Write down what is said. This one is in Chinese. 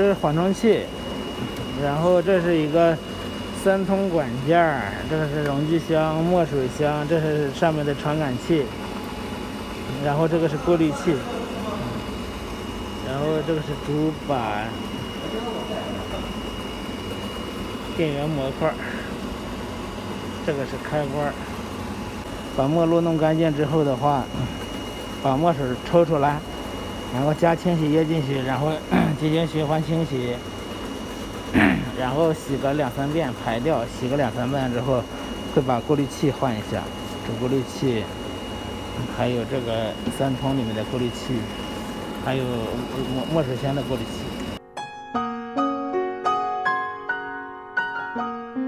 是缓冲器，然后这是一个3通管件，这个是容积箱、墨水箱，这是上面的传感器，然后这个是过滤器，然后这个是主板、电源模块，这个是开关。把墨露弄干净之后的话，把墨水抽出来，然后加清洗液进去，然后进行循环清洗，然后洗个2-3遍排掉，洗个2-3遍之后，会把过滤器换一下，主过滤器，还有这个3通里面的过滤器，还有墨水箱的过滤器。